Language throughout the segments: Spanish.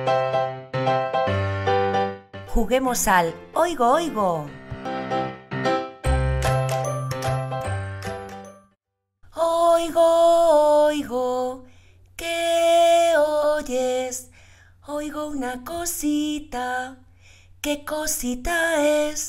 Juguemos al oigo, oigo. Oigo, oigo, ¿qué oyes? Oigo una cosita, ¿qué cosita es?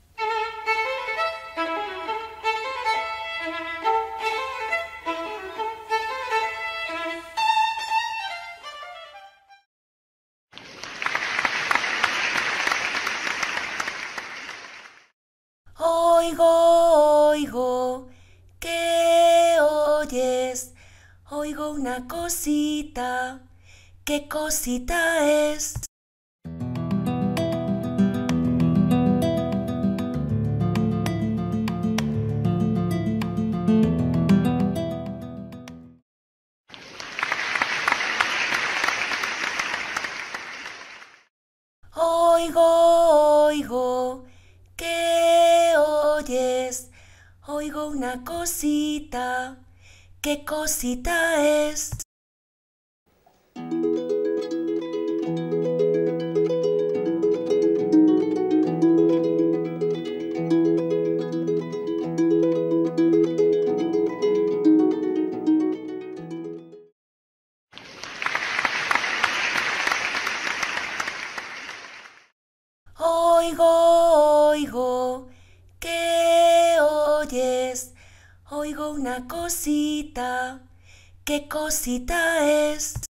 Oigo, oigo, ¿qué oyes? Oigo una cosita, ¿qué cosita es? Oigo, oigo, ¿qué oyes? Oigo una cosita, ¿qué cosita es? Oigo, oigo, ¿qué oyes? Oigo una cosita, ¿qué cosita es?